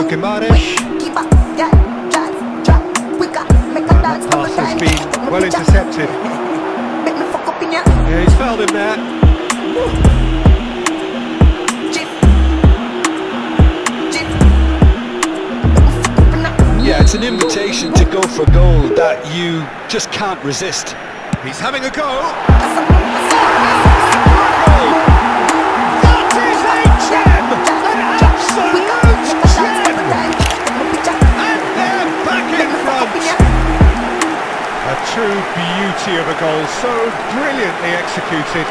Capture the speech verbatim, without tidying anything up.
Gimares. That pass has been well intercepted. Yeah, he's fouled him there. Yeah, it's an invitation to go for a goal that you just can't resist. He's having a go. That is a gem! An absolute gem! And they're back in front. A true beauty of a goal, so brilliantly executed.